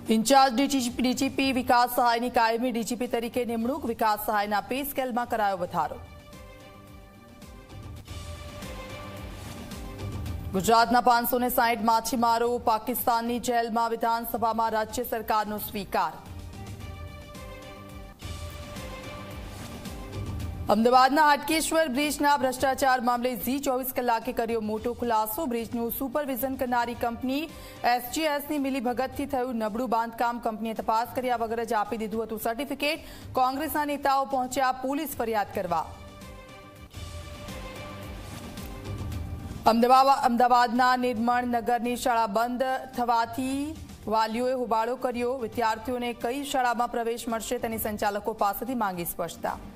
In charge DGP વિકાસ સહાયની કાયમી DGP તરીકે નિમણૂક. વિકાસ સહાયના પે સ્કેલમાં કરાયો વધારો. ગુજરાતના 560 માછીમારો પાકિસ્તાનની જેલમાં. વિધાનસભામાં રાજ્ય સરકારનો સ્વીકાર. અમદાવાદના હાટકેશ્વર બ્રિજના ભ્રષ્ટાચાર મામલે ઝી 24 કલાકે કર્યો મોટો ખુલાસો. બ્રિજનું સુપરવિઝન કરનારી કંપની એસજીએસની મિલીભગતથી થયું નબળું બાંધકામ. કંપનીએ તપાસ કર્યા વગર જ આપી દીધું હતું સર્ટિફિકેટ. કોંગ્રેસના નેતાઓ પહોંચ્યા પોલીસ ફરિયાદ કરવા. અમદાવાદના નિર્મળ નગરની શાળા બંધ થવાથી વાલીઓએ હોબાળો કર્યો. વિદ્યાર્થીઓને કઈ શાળામાં પ્રવેશ મળશે તેની સંચાલકો પાસેથી માંગી સ્પષ્ટતા.